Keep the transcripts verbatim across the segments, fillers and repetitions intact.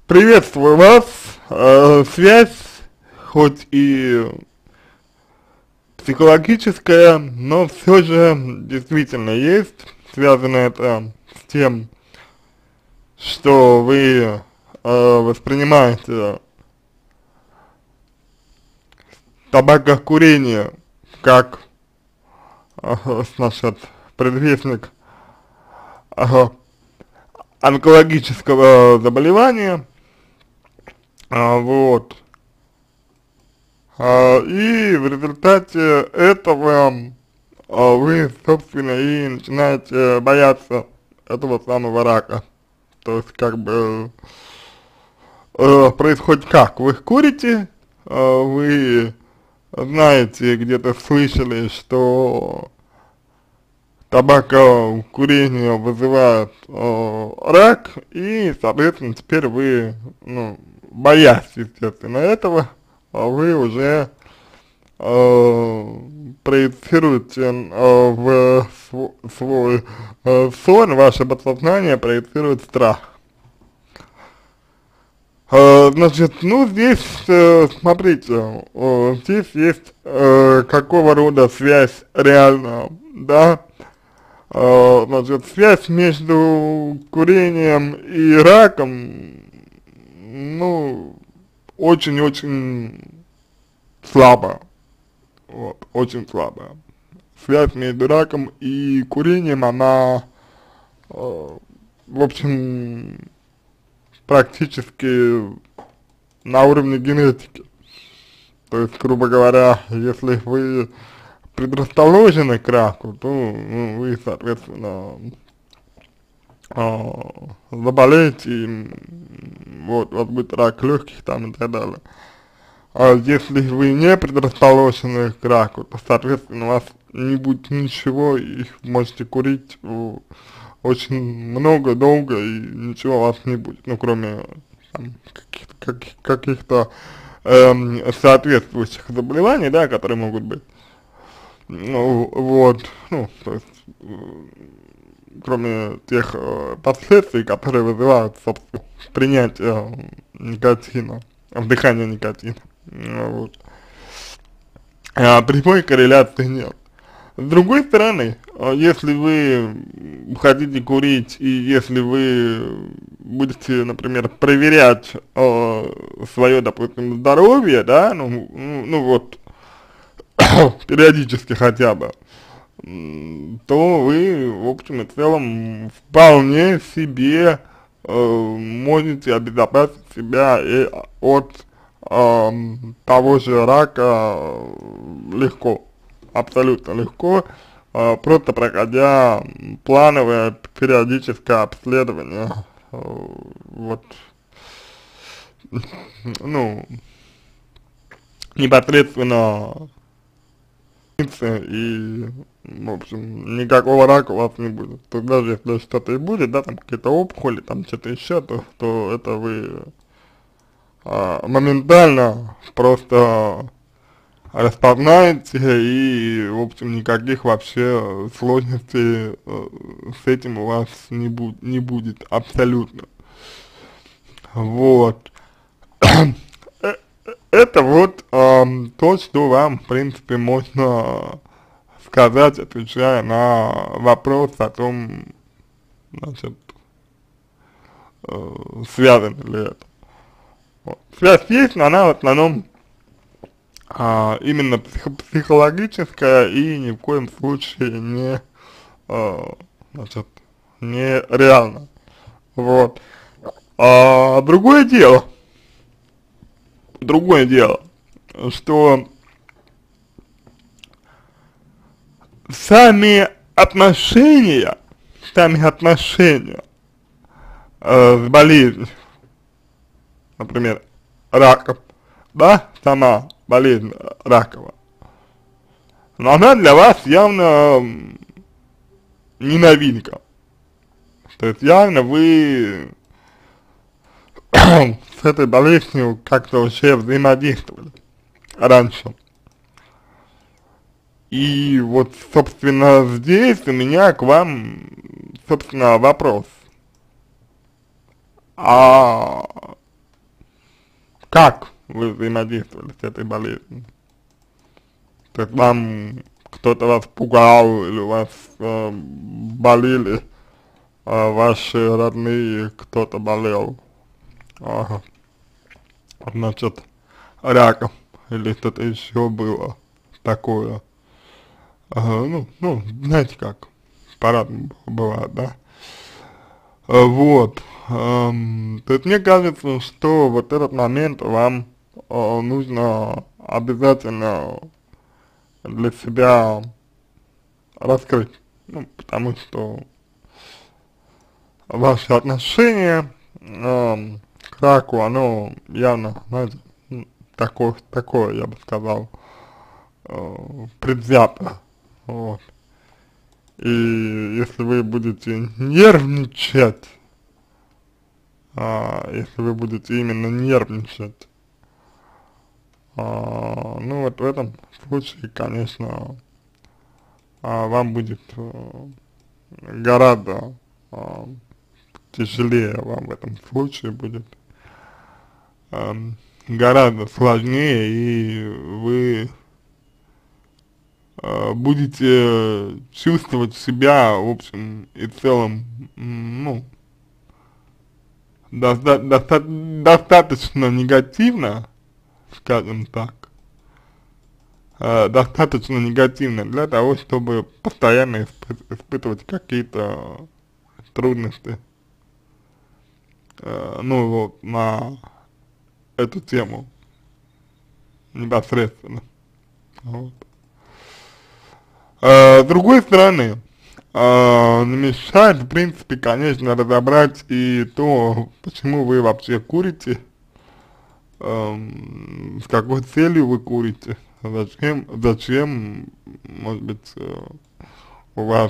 Приветствую вас. Э, связь, хоть и психологическая, но все же действительно есть. Связано это с тем, что вы э, воспринимаете табакокурение как э, значит, предвестник э, онкологического заболевания. А, вот. А, и в результате этого а, вы, собственно, и начинаете бояться этого самого рака. То есть, как бы, э, происходит как? Вы курите, э, вы знаете, где-то слышали, что табакокурение вызывает э, рак, и, соответственно, теперь вы, ну, боясь, естественно, этого, а вы уже э, проецируете э, в св свой э, сон, ваше подсознание проецирует страх. Э, значит, ну, здесь, э, смотрите, э, здесь есть э, какого рода связь реальная, да. Uh, значит, связь между курением и раком, ну, очень-очень слабо, вот, очень слабо. Связь между раком и курением, она, uh, в общем, практически на уровне генетики. То есть, грубо говоря, если вы предрасположены к раку, то ну, вы, соответственно, э, заболеете, и, вот, у вас будет рак легких там и так далее. А если вы не предрасположены к раку, то, соответственно, у вас не будет ничего, и можете курить э, очень много, долго, и ничего у вас не будет, ну, кроме каких-то каких каких-то э, соответствующих заболеваний, да, которые могут быть. Ну, вот, ну, то есть, э, кроме тех э, последствий, которые вызывают, собственно, принятие э, никотина, вдыхание никотина, ну, вот, а прямой корреляции нет. С другой стороны, э, если вы хотите курить, и если вы будете, например, проверять э, свое, допустим, здоровье, да, ну, ну, ну вот, периодически хотя бы, то вы, в общем и целом, вполне себе э, можете обезопасить себя и от э, того же рака легко, абсолютно легко, э, просто проходя плановое периодическое обследование, э, вот, ну, непосредственно, и, в общем, никакого рака у вас не будет. То даже если что-то и будет, да, там какие-то опухоли, там что-то еще, то, то это вы а, моментально просто распознаете, и, в общем, никаких вообще сложностей э, с этим у вас не, бу не будет абсолютно. Вот. Это вот эм, то, что вам, в принципе, можно сказать, отвечая на вопрос о том, значит, э, связано ли это. Вот. Связь есть, но она в основном а, именно псих психологическая и ни в коем случае не, э, значит, не реально. Вот. А, другое дело, другое дело, что сами отношения, сами отношения э, с болезнью, например, раком, да, сама болезнь раковая, но она для вас явно не новинка. То есть явно вы с этой болезнью как-то уже взаимодействовали раньше. И вот, собственно, здесь у меня к вам, собственно, вопрос. А как вы взаимодействовали с этой болезнью? То есть вам кто-то вас пугал, или у вас э, болели э, ваши родные, кто-то болел, ага, значит, раком, или что-то еще было такое. Ага, ну, ну, знаете как, по-разному бывает, да. А, вот, эм, то есть мне кажется, что вот этот момент вам э, нужно обязательно для себя раскрыть, ну, потому что ваше отношение эм, к раку, оно явно, знаете, м, такое, такое, я бы сказал, э, предвзято, вот. И если вы будете нервничать, а, если вы будете именно нервничать, а, ну вот в этом случае, конечно, а, вам будет э, гораздо а, тяжелее, вам в этом случае будет эм, гораздо сложнее, и вы э, будете чувствовать себя, в общем и целом, м, ну, доста доста достаточно негативно, скажем так, э, достаточно негативно для того, чтобы постоянно испы испытывать какие-то трудности, э, ну вот, на эту тему непосредственно, вот. Э, с другой стороны, э, не мешает, в принципе, конечно, разобрать и то, почему вы вообще курите, эм, с какой целью вы курите, зачем, зачем, может быть, э, у вас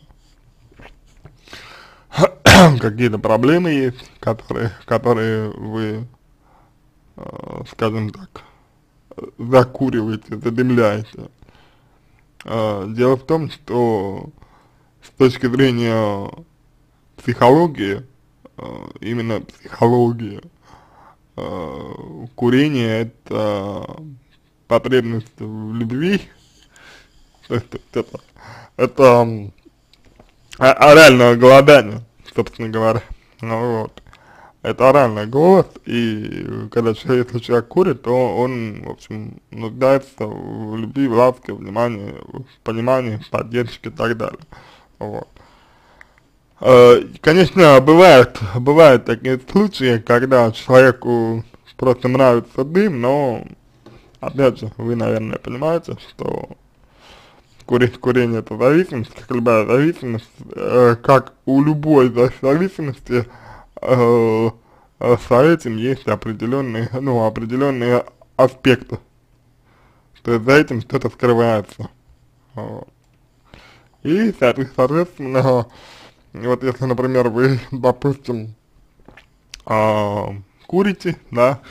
э, какие-то проблемы есть, которые, которые вы, э, скажем так, закуриваете, задымляете. Э, дело в том, что с точки зрения психологии, э, именно психологии, э, курение это потребность в любви, то есть это, это м, а- оральное голодание, собственно говоря, ну вот. Это оральный голод, и когда человек, если человек курит, то он, в общем, нуждается в любви, в ласке, в внимании, в понимании, в поддержке и так далее. Вот. Э, Конечно, бывают, бывают такие случаи, когда человеку просто нравится дым, но, опять же, вы, наверное, понимаете, что курить, курение это зависимость, как любая зависимость, э, как у любой зависимости, э, э, с этим есть определенные, ну, определенные аспекты, то есть за этим что-то скрывается. Вот. И, соответственно, вот если, например, вы, допустим, а, курите, да,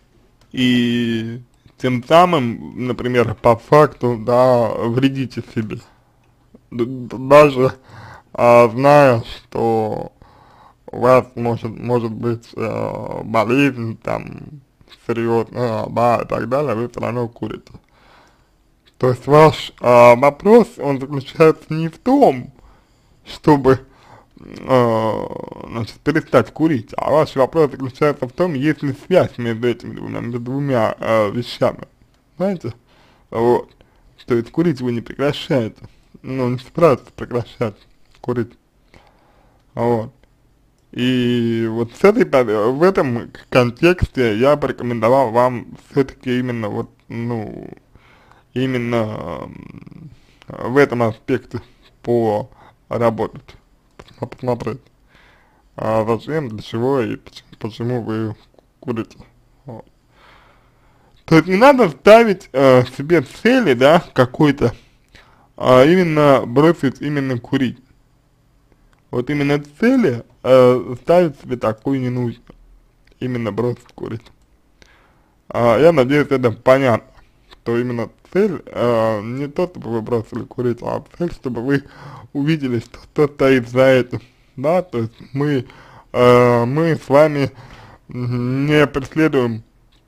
и тем самым, например, по факту, да, вредите себе, Д даже а, зная, что у вас может, может быть э, болезнь, там, серьезная, да, и так далее, вы все равно курите. То есть ваш э, вопрос, он заключается не в том, чтобы э, значит, перестать курить, а ваш вопрос заключается в том, есть ли связь между этими двумя, между двумя э, вещами, знаете, вот, то есть курить вы не прекращаете, ну, не собираетесь прекращать курить, вот, и вот с этой, в этом контексте я бы рекомендовал вам все-таки именно вот, ну, именно м, в этом аспекте поработать, посмотреть, а зачем, для чего и почему, почему вы курите. Вот. То есть не надо ставить э, себе цели, да, какой-то, а именно бросить именно курить. Вот именно цели э, ставить себе такой не нужно, именно бросить курить. А, я надеюсь, это понятно, что именно цель э, не то, чтобы вы бросили курить, а цель, чтобы вы увидели, что кто стоит за этим, да, то есть мы, э, мы с вами не преследуем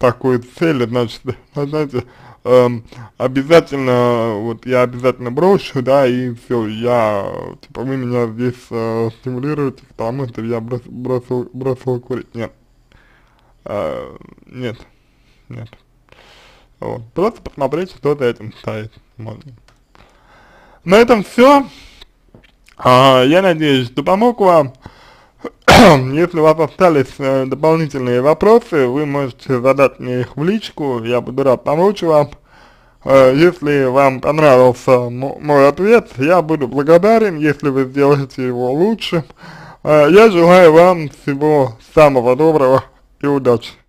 такой цели, значит, знаете, эм, обязательно, вот я обязательно брошу, да, и все, я, типа, вы меня здесь э, стимулируете к тому, что я брос, бросил, бросил курить. Нет, э, нет, нет. Вот. Просто посмотреть, что за этим стоит. Можно. На этом все. А, я надеюсь, что помог вам. Если у вас остались э, дополнительные вопросы, вы можете задать мне их в личку, я буду рад помочь вам. Э, если вам понравился мой ответ, я буду благодарен, если вы сделаете его лучше. Э, я желаю вам всего самого доброго и удачи.